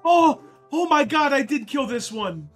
Oh, oh my God, I did kill this one.